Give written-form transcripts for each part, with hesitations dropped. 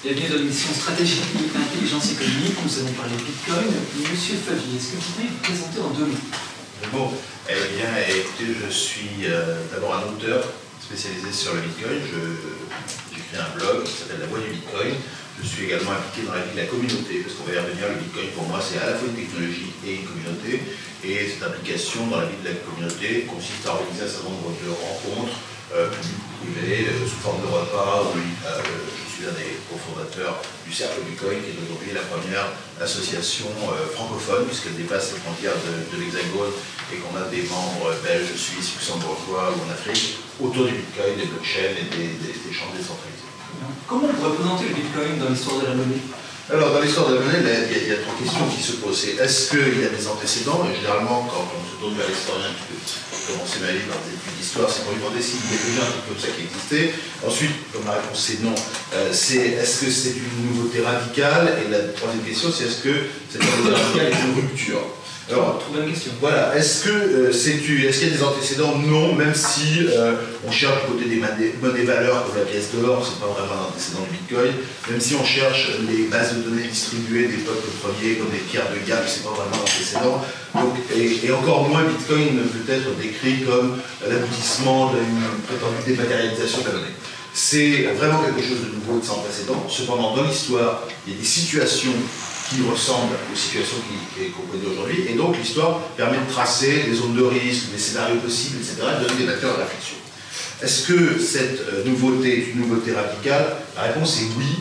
Bienvenue dans l'émission Stratégie et Intelligence économique. Nous allons parler Bitcoin. Monsieur Favier, est-ce que vous pouvez vous présenter en 2 mots? Bon, eh bien, écoutez, je suis d'abord un auteur spécialisé sur le Bitcoin. J'ai créé un blog qui s'appelle La Voix du Bitcoin. Je suis également impliqué dans la vie de la communauté, parce qu'on va y revenir, le Bitcoin pour moi c'est à la fois une technologie et une communauté. Et cette implication dans la vie de la communauté consiste à organiser un certain nombre de rencontres publiques ou privées, sous forme de repas. Je suis un des cofondateurs du Cercle Bitcoin, qui est aujourd'hui la première association francophone, puisqu'elle dépasse les frontières de l'Hexagone et qu'on a des membres belges, suisses, luxembourgeois ou en Afrique autour du Bitcoin, des blockchains et des échanges décentralisés. Comment on pourrait présenter le Bitcoin dans l'histoire de la monnaie? Alors, dans l'histoire de la monnaie, il y a 3 questions qui se posent. Est-ce qu'il y a des antécédents? Et généralement, quand on se tourne vers l'historien qui peut commencer ma vie dans des études d'histoire, c'est pour lui demander s'il y a déjà un truc comme ça qui existait. Ensuite, comme la réponse c'est non, est-ce que c'est une nouveauté radicale? Et la 3e question, c'est est-ce que cette nouveauté radicale est une rupture? Alors, trop bonne question. Voilà, est-ce qu'il y a des antécédents? Non, même si on cherche du côté des monnaies valeurs comme la pièce d'or, c'est pas vraiment un antécédent du Bitcoin. Même si on cherche les bases de données distribuées des peuples premiers comme des pierres de gamme, c'est pas vraiment un antécédent. Donc, et encore moins, Bitcoin ne peut être décrit comme l'aboutissement d'une prétendue dématérialisation de la monnaie. C'est vraiment quelque chose de nouveau, de sans précédent. Cependant, dans l'histoire, il y a des situations qui ressemblent aux situations qu'on connaît aujourd'hui, et donc l'histoire permet de tracer les zones de risque, les scénarios possibles, etc., et de donner des matières de réflexion. Est-ce que cette nouveauté est une nouveauté radicale? La réponse est oui.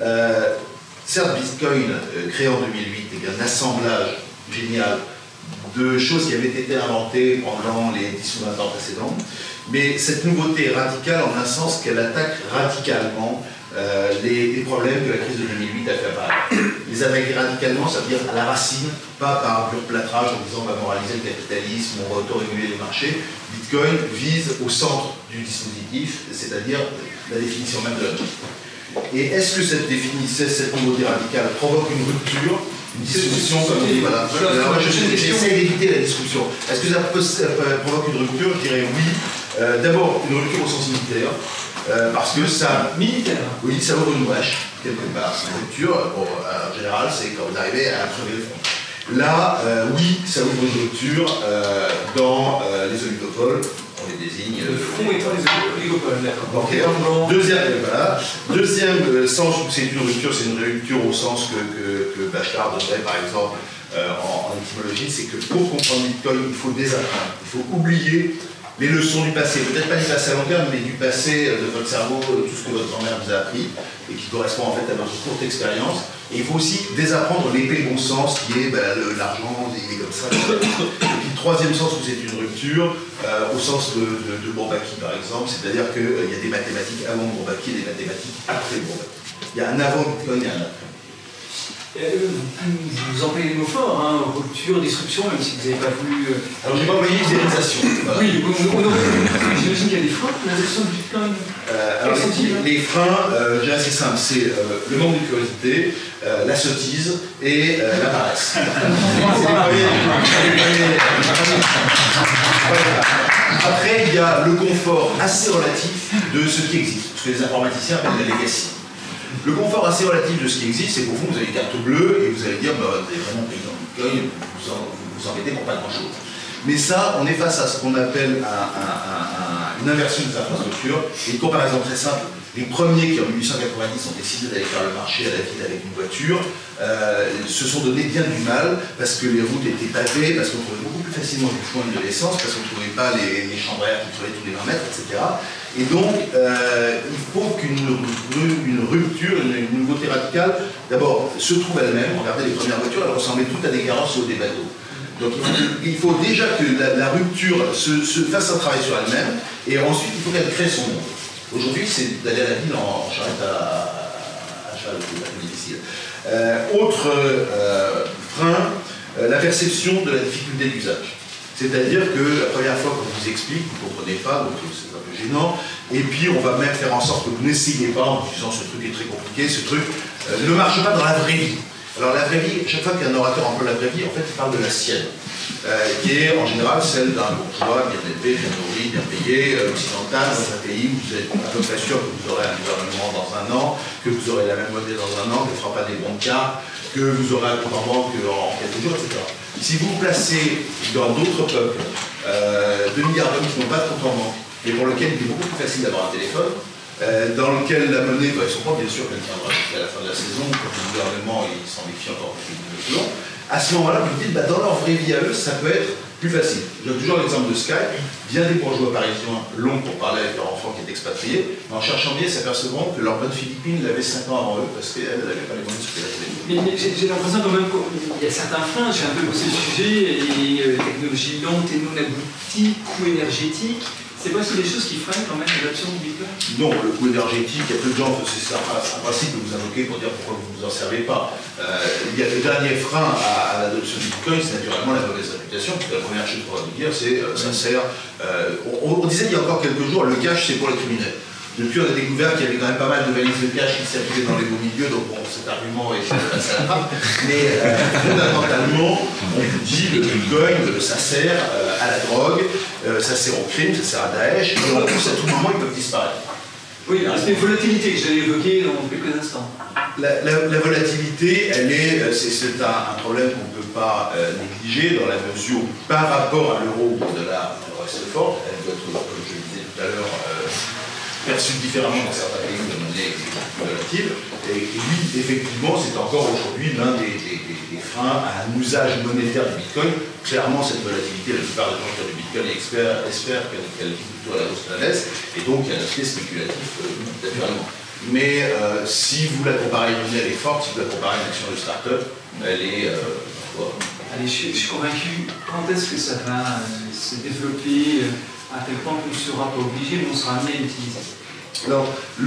Certes, Bitcoin, créé en 2008, est un assemblage génial de choses qui avaient été inventées pendant les 10 ou 20 ans précédents, mais cette nouveauté est radicale en un sens qu'elle attaque radicalement les problèmes que la crise de 2008 a fait apparaître. Les attaquer radicalement, ça veut dire à la racine, pas par pur plâtrage en disant on va moraliser le capitalisme, on va auto-réguler les marchés. Bitcoin vise au centre du dispositif, c'est-à-dire la définition même de la monnaie. Et est-ce que cette nouveauté radicale provoque une rupture, une discussion comme on dit, voilà. Alors, j'essaie d'éviter la discussion. Est-ce que ça provoque une rupture? Je dirais oui. D'abord, une rupture au sens militaire. Parce que ça... Militaire? Oui, ça ouvre une brèche, quelque part. C'est une rupture, bon, en général, c'est quand vous arrivez à crever le front. Là, oui, ça ouvre une rupture dans les oligopoles, on les désigne... Le front étant les oligopoles, d'accord. Okay. Deuxième sens où c'est une rupture au sens que Bachelard donnerait, par exemple, en étymologie, c'est que pour comprendre Bitcoin, il faut désapprendre, il faut oublier les leçons du passé, peut-être pas du passé à long terme, mais du passé de votre cerveau, tout ce que votre grand-mère vous a appris, et qui correspond en fait à votre courte expérience. Et il faut aussi désapprendre l'épais bon sens, qui est l'argent, il est comme ça. Et puis le 3e sens où c'est une rupture, au sens de Bourbaki par exemple, c'est-à-dire qu'il y a des mathématiques avant Bourbaki et des mathématiques après Bourbaki. Il y a un avant Bitcoin et un après. Vous employez des mots forts, hein, rupture, disruption, même si vous n'avez pas voulu... Alors j'ai pas employé l'idéalisation. Voilà. Oui, j'imagine qu'il y a des freins pour l'adoption du Bitcoin. Alors les freins, je dirais c'est simple, c'est le manque de curiosité, la sottise et la paresse. Après, il y a le confort assez relatif de ce qui existe, ce que les informaticiens appellent la legacy. Le confort assez relatif de ce qui existe, c'est qu'au fond, vous avez une carte bleue et vous allez dire, bah, vous avez vraiment payé dans Bitcoin, vous vous embêtez pour pas grand-chose. Mais ça, on est face à ce qu'on appelle une inversion des infrastructures et une comparaison très simple. Les premiers qui, en 1890, ont décidé d'aller faire le marché à la ville avec une voiture, se sont donné bien du mal parce que les routes étaient pavées, parce qu'on trouvait beaucoup plus facilement du foin et de l'essence, parce qu'on ne trouvait pas les chambres à air qui tournaient tous les 20 mètres, etc. Et donc, il faut qu'une rupture, une nouveauté radicale, d'abord, se trouve elle-même. Regardez les premières voitures, elles ressemblaient toutes à des carrosses ou des bateaux. Donc il faut déjà que la rupture se fasse un travail sur elle-même, et ensuite il faut qu'elle crée son monde. Aujourd'hui, c'est d'aller à la ville en charrette à cheval, c'est pas plus difficile. Autre frein, la perception de la difficulté d'usage. C'est-à-dire que la première fois qu'on vous explique, vous ne comprenez pas, donc c'est un peu gênant, et puis on va même faire en sorte que vous n'essayez pas en disant ce truc est très compliqué, ce truc ne marche pas dans la vraie vie. Alors la vraie vie, chaque fois qu'un orateur emploie la vraie vie, en fait, il parle de la sienne, qui est en général celle d'un bourgeois bien élevé, bien nourri, bien payé, occidental, dans un pays où vous êtes à peu près sûr que vous aurez un gouvernement dans un an, que vous aurez la même monnaie dans un an, que ne fera pas des bons cas, que vous aurez un compte en banque en quelques jours, etc. Si vous vous placez dans d'autres peuples, 2 milliards d'hommes qui n'ont pas de compte en banque, mais pour lesquels il est beaucoup plus facile d'avoir un téléphone, dans lequel la monnaie, ils ne sont pas bien sûr qu'elle tiendra jusqu'à la fin de la saison, quand le gouvernement il s'en méfie encore plus de long. À ce moment-là, vous dites, bah, dans leur vraie vie à eux, ça peut être plus facile. Je donne toujours l'exemple de Skype. Bien des bourgeois parisiens longs pour parler avec leur enfant qui est expatrié, mais en cherchant bien, ils s'apercevront que leur bonne Philippine l'avait 5 ans avant eux, parce qu'elle n'avait pas les moyens de se payer. Mais j'ai l'impression quand même qu'il y a certains freins, j'ai un peu bossé le sujet, et technologie lente et non aboutie, coût énergétique. C'est pas aussi des choses qui freinent quand même l'adoption du Bitcoin? Non, le coût énergétique, il y a peu de gens, c'est un principe que vous invoquez pour dire pourquoi vous ne vous en servez pas. Il y a le dernier frein à l'adoption du Bitcoin, c'est naturellement la mauvaise réputation, parce que la première chose qu'on va vous dire, c'est ça sert. On disait il y a encore quelques jours, le cash c'est pour les criminels. Depuis, on a découvert qu'il y avait quand même pas mal de valises de cash qui circulaient dans les beaux milieux, donc bon, cet argument est passé à la trappe. Mais fondamentalement, on vous dit le Bitcoin, ça sert à la drogue, ça sert au crime, ça sert à Daesh, et en plus, à tout moment, ils peuvent disparaître. Oui, l'aspect volatilité que j'avais évoqué dans quelques instants. La volatilité, c'est un problème qu'on ne peut pas négliger dans la mesure où, par rapport à l'euro ou au dollar, elle reste forte. Elle doit être, comme je le disais tout à l'heure, perçue différemment dans certains pays de monnaie volatile. Et oui, effectivement, c'est encore aujourd'hui l'un des freins à un usage monétaire du Bitcoin. Clairement, cette volatilité, la plupart des gens qui ont du Bitcoin espèrent qu'elle vit plutôt à la hausse de la baisse. Et donc, il y a un aspect spéculatif, naturellement. Mais si vous la comparez à une monnaie, elle est forte. Si vous la comparez à une action de start-up, elle est... Allez, je suis convaincu. Quand est-ce que ça va se développer? À quel point on ne sera pas obligé, mais on sera amené à l'utiliser? Alors,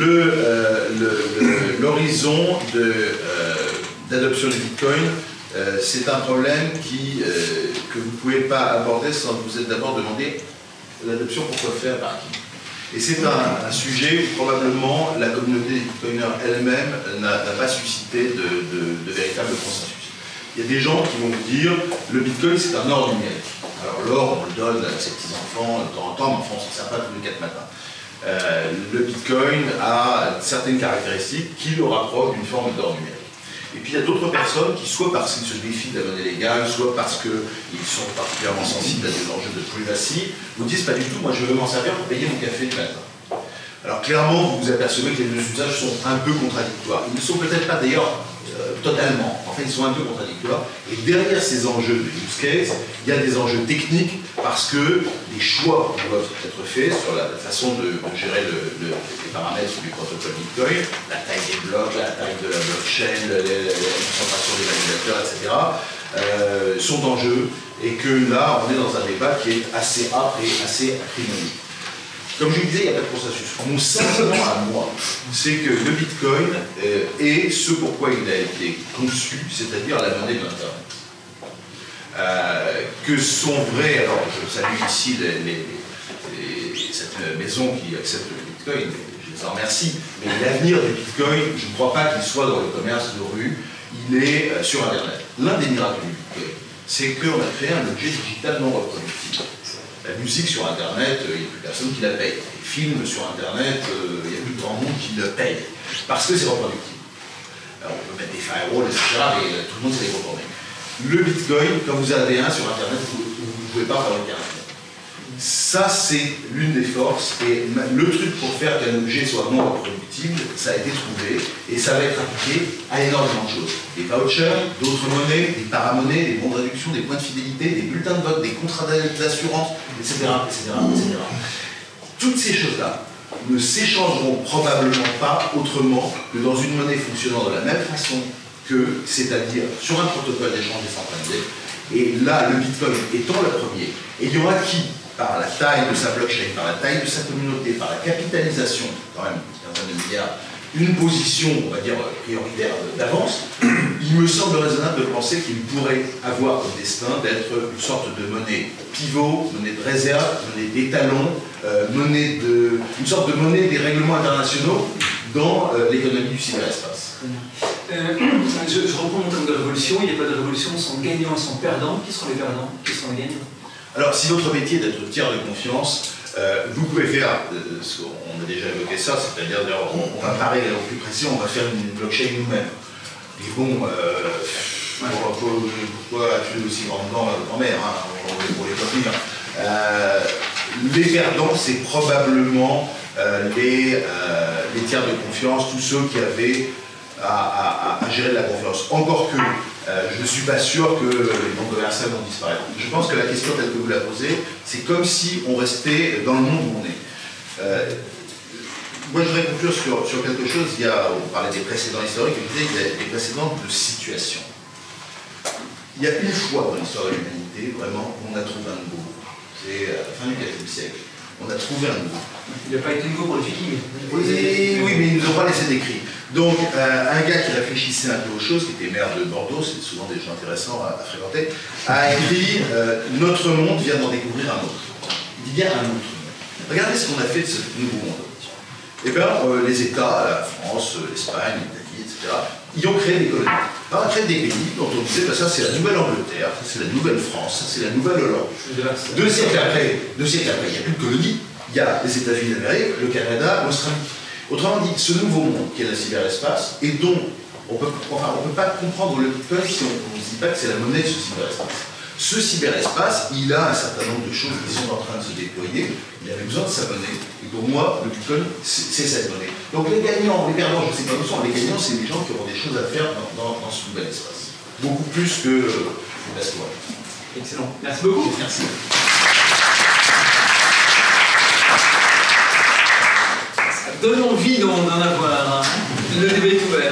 l'horizon d'adoption du Bitcoin, c'est un problème que vous ne pouvez pas aborder sans vous être d'abord demandé l'adoption, pourquoi faire, par qui. Et c'est un sujet où probablement la communauté des Bitcoiners elle-même n'a pas suscité de véritable consensus. Il y a des gens qui vont vous dire le Bitcoin c'est un or numérique. Alors l'or, on le donne à ses petits-enfants de temps en temps, mais enfin on s'en sert pas tous les 4 matins. Le Bitcoin a certaines caractéristiques qui le rapprochent d'une forme d'or numérique. Et puis il y a d'autres personnes qui, soit parce qu'ils se défient de la monnaie légale, soit parce qu'ils sont particulièrement sensibles à des enjeux de privacy, vous disent pas du tout, moi je veux m'en servir pour payer mon café du matin. Alors clairement, vous vous apercevez que les deux usages sont un peu contradictoires. Ils ne sont peut-être pas d'ailleurs totalement, en fait ils sont un peu contradictoires. Et derrière ces enjeux de use case, il y a des enjeux techniques parce que des choix doivent être faits sur la façon de gérer les paramètres du protocole Bitcoin, la taille des blocs, la taille de la blockchain, la concentration des validateurs, etc. Sont en jeu et que là on est dans un débat qui est assez âpre et assez acrimonieux. Comme je vous disais, il n'y a pas de consensus. Mon sentiment à moi, c'est que le Bitcoin est ce pourquoi il a été conçu, c'est-à-dire la monnaie de l'Internet. Que sont vrais, alors je salue ici cette maison qui accepte le Bitcoin, je les en remercie, mais l'avenir du Bitcoin, je ne crois pas qu'il soit dans le commerce de rue, il est sur Internet. L'un des miracles du Bitcoin, c'est qu'on a créé un objet digital non reproductible. La musique sur Internet, il n'y a plus personne qui la paye. Les films sur Internet, il n'y a plus grand monde qui le paye. Parce que c'est reproductible. Alors, on peut mettre des firewalls, etc., mais tout le monde sait les contourner. Le Bitcoin, quand vous avez un sur Internet, vous ne pouvez pas fabriquer un. Ça, c'est l'une des forces. Et le truc pour faire qu'un objet soit non reproductible, ça a été trouvé. Et ça va être appliqué à énormément de choses. Des vouchers, d'autres monnaies, des paramonnaies, des bons de réduction, des points de fidélité, des bulletins de vote, des contrats d'assurance, etc., etc., etc. Toutes ces choses-là ne s'échangeront probablement pas autrement que dans une monnaie fonctionnant de la même façon que, c'est-à-dire sur un protocole d'échange décentralisé. Et là, le Bitcoin étant le premier, ayant acquis par la taille de sa blockchain, par la taille de sa communauté, par la capitalisation, quand même, une quinzaine de milliards, une position, on va dire, prioritaire d'avance, il me semble raisonnable de penser qu'il pourrait avoir comme destin d'être une sorte de monnaie pivot, monnaie de réserve, monnaie d'étalon, une sorte de monnaie des règlements internationaux dans l'économie du cyberespace. Je reprends mon terme de révolution, il n'y a pas de révolution sans gagnants et sans perdants. Qui sont les perdants? Qui sont les gagnants? Alors, si votre métier est d'être tiers de confiance, vous pouvez faire, on a déjà évoqué ça, c'est-à-dire on va parler au plus précis, on va faire une blockchain nous-mêmes. Et bon, pourquoi tu es aussi grand mère, hein, pour les prévenir. Les perdants, c'est probablement les tiers de confiance, tous ceux qui avaient à gérer de la confiance. Encore que, je ne suis pas sûr que les noms commerciaux vont disparaître. Je pense que la question telle que vous la posez, c'est comme si on restait dans le monde où on est. Moi, je voudrais conclure sur quelque chose. On parlait des précédents historiques, je disais qu'il y a des précédents de situation. Il y a une fois dans l'histoire de l'humanité, vraiment, où on a trouvé un nouveau groupe. C'est à la fin du IVe siècle. On a trouvé un nouveau groupe. Il n'a pas été nouveau pour les Vikings. Oui, mais ils ne nous ont pas laissé d'écrit. Donc, un gars qui réfléchissait un peu aux choses, qui était maire de Bordeaux, c'est souvent des gens intéressants à fréquenter, a écrit Notre monde vient d'en découvrir un autre. Il dit bien un autre monde. Regardez ce qu'on a fait de ce nouveau monde. Eh bien, les États, la France, l'Espagne, l'Italie, etc., ils ont créé des colonies. Alors, on a créé des pays dont on disait, ça c'est la Nouvelle-Angleterre, ça c'est la Nouvelle-France, ça c'est la Nouvelle-Hollande. 2 siècles après, il n'y a plus de colonies, il y a les États-Unis d'Amérique, le Canada, l'Australie. Autrement dit, ce nouveau monde qui est le cyberespace, et dont on ne peut pas comprendre le Bitcoin si on ne se dit pas que c'est la monnaie de ce cyberespace. Ce cyberespace, il a un certain nombre de choses qui sont en train de se déployer, il avait besoin de sa monnaie, et pour moi, le Bitcoin, c'est cette monnaie. Donc les gagnants, les perdants, je ne sais pas où sont, les gagnants, c'est les gens qui auront des choses à faire dans ce nouvel espace. Beaucoup plus que l'histoire. Excellent. Merci beaucoup. Merci. Ça donne envie d'en avoir. Hein. Le débat est ouvert.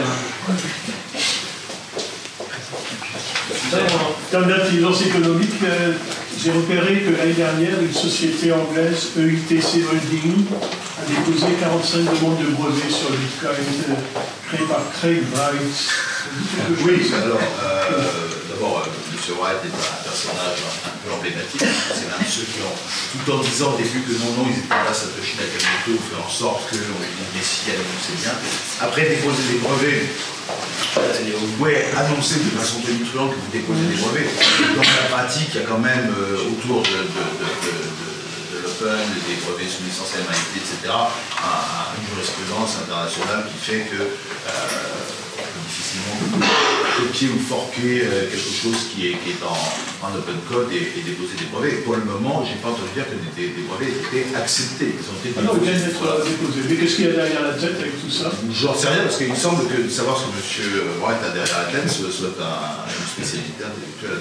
En termes d'intelligence économique, j'ai repéré que l'année dernière, une société anglaise, EITC Holding, a déposé 45 demandes de brevets sur le Bitcoin créé par Craig Wright. Oui, alors, d'abord, M. Wright est un personnage un peu emblématique. C'est l'un de ceux qui ont, tout en disant au début que non, ils étaient pas Satoshi Nakamoto, fait en sorte qu'on décide, on sait bien. Après déposer des brevets, vous pouvez annoncer de façon tonitruante que vous déposez des brevets. Dans la pratique, il y a quand même autour de l'open, des brevets sous licence MIT, etc., une jurisprudence internationale qui fait que difficilement copier ou forquer quelque chose qui est en open code et déposer des brevets. Et pour le moment, je n'ai pas entendu dire que des brevets étaient acceptés. Ils ont été non, ils viennent d'être déposés. Mais qu'est-ce qu'il y a derrière la tête avec tout ça? J'en sais rien, parce qu'il me semble que de savoir ce que M. Wright a derrière la tête soit une spécialité intellectuelle.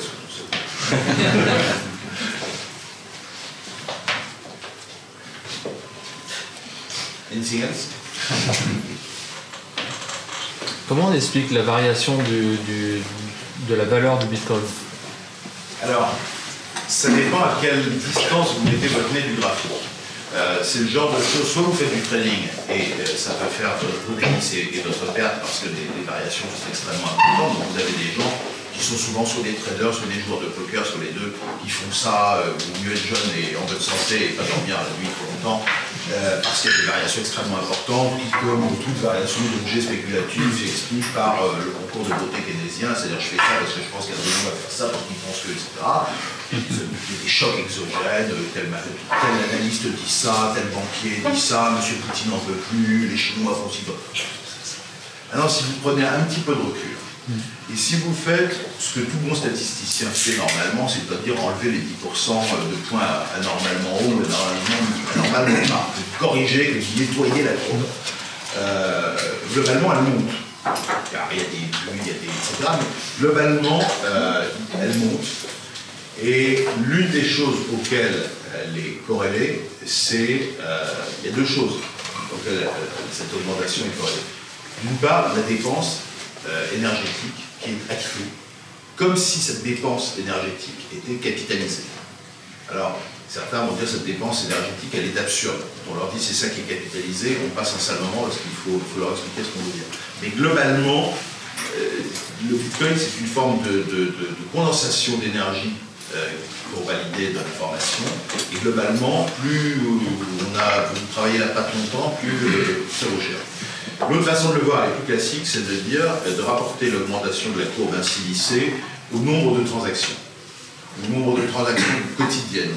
Anything else? Comment on explique la variation de la valeur du Bitcoin? Alors, ça dépend à quelle distance vous mettez votre nez du graphique. C'est le genre de choses, soit vous faites du trading et ça peut faire votre bénéfice et votre perte parce que les variations sont extrêmement importantes. Donc vous avez des gens qui sont souvent soit des traders, soit des joueurs de poker, soit les deux, qui font ça, vaut mieux être jeune et en bonne santé et pas dormir la nuit trop longtemps, parce qu'il y a des variations extrêmement importantes, qui, comme toute variation d'objets spéculatifs, s'explique par le concours de beauté keynésien, c'est-à-dire je fais ça parce que je pense qu'Adrien va faire ça parce qu'il pense que, etc. Il y a des chocs exogènes, tel analyste dit ça, tel banquier dit ça, M. Poutine n'en veut plus, les Chinois font ci. Alors si vous prenez un petit peu de recul, et si vous faites ce que tout bon statisticien fait normalement, c'est-à-dire enlever les 10% de points anormalement hauts, anormalement bas, corriger, nettoyer la courbe, globalement elle monte. Car il y a des pluies, il y a des etc. Mais globalement, elle monte. Et l'une des choses auxquelles elle est corrélée, c'est il y a deux choses auxquelles cette augmentation est corrélée. D'une part, la dépense énergétique qui est accrue, comme si cette dépense énergétique était capitalisée. Alors, certains vont dire que cette dépense énergétique, elle est absurde. On leur dit c'est ça qui est capitalisé, on passe un sale moment parce qu'il faut leur expliquer ce qu'on veut dire. Mais globalement, le Bitcoin, c'est une forme de condensation d'énergie pour valider de l'information. Et globalement, plus vous travaillez la pâte longtemps, plus ça vaut cher. L'autre façon de le voir, elle est plus classique, c'est de rapporter l'augmentation de la courbe ainsi lissée au nombre de transactions. Le nombre de transactions quotidiennes.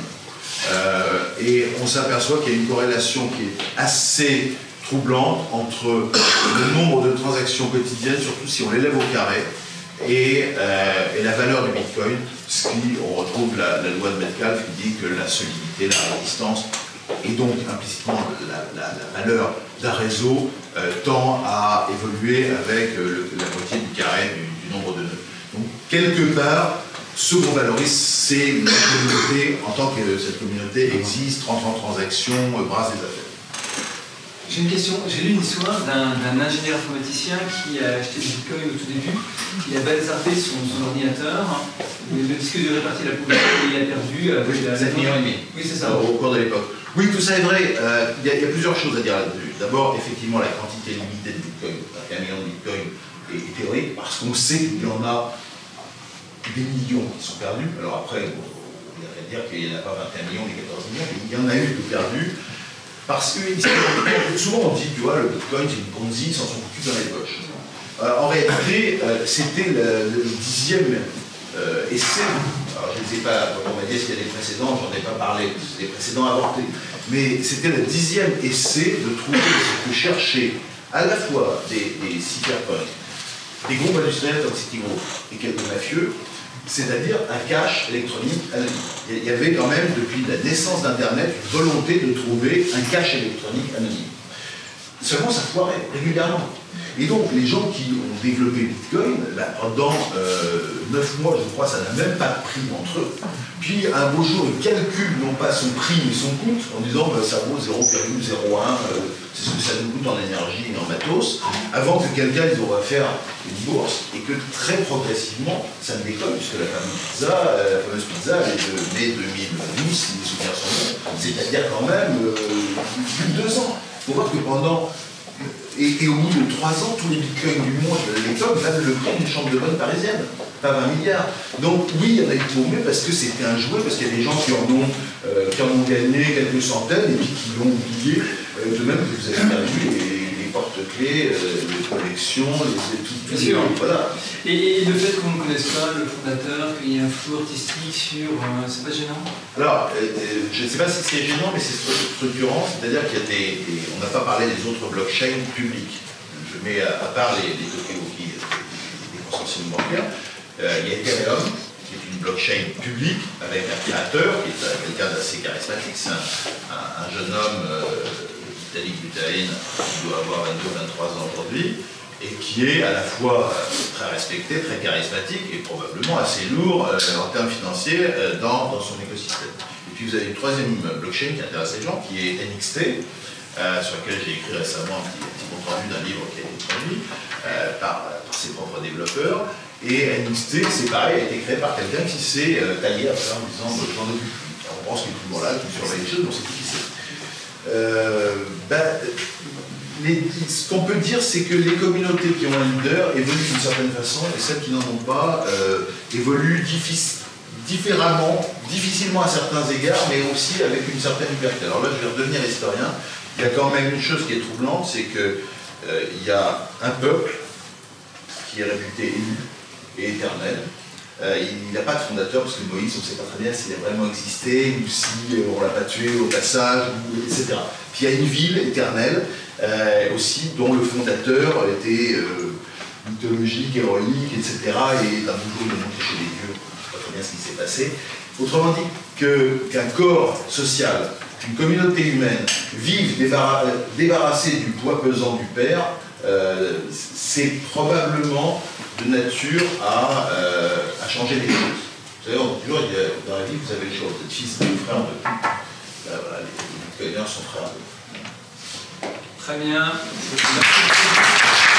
Et on s'aperçoit qu'il y a une corrélation qui est assez troublante entre le nombre de transactions quotidiennes, surtout si on l'élève au carré, et la valeur du Bitcoin, ce qui, on retrouve la loi de Metcalfe qui dit que la solidité, la résistance, et donc implicitement la valeur d'un réseau tend à évoluer avec la moitié du carré du nombre de nœuds. Donc quelque part, ce qu'on valorise, c'est la communauté, en tant que cette communauté existe, 30 ans de transactions, brasse des affaires. J'ai une question. J'ai lu une histoire d'un ingénieur informaticien qui a acheté du Bitcoin au tout début. Il a bazardé son ordinateur, le disque dur est parti à la poubelle et il a perdu 7,5 millions. Oui, c'est ça. Au cours de l'époque. Oui, tout ça est vrai. Il y a plusieurs choses à dire là-dessus. D'abord, effectivement, la quantité limitée de Bitcoin, 1 million de Bitcoin, est théorique parce qu'on sait qu'il y en a des millions qui sont perdus. Alors après, on va dire qu'il n'y en a pas 21 millions, mais 14 millions, mais il y en a eu de perdus. Parce que souvent on dit, tu vois, le Bitcoin c'est une Ponzi, sans son cul dans les poches. En réalité, c'était le 10e essai. Alors je ne sais pas, on m'a dit s'il y a des précédents, j'en ai pas parlé, c'est des précédents avortés. Mais c'était le 10e essai de trouver, de chercher à la fois des cypherpunks, des groupes industriels comme Citigroup et quelques mafieux, c'est-à-dire un cash électronique anonyme. Il y avait quand même, depuis la naissance d'Internet, une volonté de trouver un cash électronique anonyme. Seulement, ça foirait régulièrement. Et donc, les gens qui ont développé Bitcoin, pendant 9 mois, je crois, ça n'a même pas de prix entre eux. Puis, un beau jour, ils calculent non pas son prix, mais son coût, en disant ça vaut 0,01, c'est ce que ça nous coûte en énergie et en matos, avant que quelqu'un les aura faire une bourse, et que très progressivement, ça ne décolle, puisque la fameuse pizza, elle est de mai 2012, si les souvenirs sont bons, c'est-à-dire quand même plus de 2 ans. Il faut voir que pendant... Et au bout de 3 ans, tous les bitcoins du monde de l'époque valent le prix d'une chambre de bonne parisienne, pas 20 milliards. Donc oui, il y en a eu tombé parce que c'était un jouet, parce qu'il y a des gens qui en ont gagné quelques centaines et puis qui l'ont oublié. De même que vous avez perdu les porte-clés, les collections, tout sûr. Voilà. Et le fait qu'on ne connaisse pas le fondateur, qu'il y ait un flou artistique sur... c'est pas gênant? Alors, je ne sais pas si c'est gênant, mais c'est structurant, c'est-à-dire qu'il y a on n'a pas parlé des autres blockchains publics. Je mets à part les Tokeoki, des consortiums bancaires. Il y a Ethereum, qui est une blockchain publique, avec un créateur, qui est quelqu'un d'assez charismatique. C'est un jeune homme... Vitalik Buterin, qui doit avoir 22-23 ans aujourd'hui, et qui est à la fois très respecté, très charismatique, et probablement assez lourd en termes financiers dans son écosystème. Et puis vous avez une troisième blockchain qui intéresse les gens, qui est NXT, sur laquelle j'ai écrit récemment un petit compte rendu d'un livre qui a été traduit par ses propres développeurs. Et NXT, c'est pareil, a été créé par quelqu'un qui s'est taillé après en disant je m'en occupe plus. On pense qu'il est toujours là, qu'il surveille les choses, mais on sait plus qui c'est. Ce qu'on peut dire, c'est que les communautés qui ont un leader évoluent d'une certaine façon, et celles qui n'en ont pas évoluent différemment, difficilement à certains égards, mais aussi avec une certaine liberté. Alors là, je vais redevenir historien. Il y a quand même une chose qui est troublante, c'est qu'il y a un peuple qui est réputé élu et éternel. Il n'a pas de fondateur, parce que Moïse, on ne sait pas très bien s'il a vraiment existé, ou si on ne l'a pas tué au passage, etc. Puis il y a une ville éternelle, aussi, dont le fondateur était mythologique, héroïque, etc. Et un beau jour, il est monté chez les dieux, on ne sait pas très bien ce qui s'est passé. Autrement dit, qu'un corps social, qu'une communauté humaine vive débarrassée du poids pesant du père, c'est probablement de nature à changer les choses. Vous savez, on dit toujours, dans la vie, vous avez le choix, vous êtes fils de frère de tout. Voilà, les bitcoiners sont frères de tout. Très bien. Merci.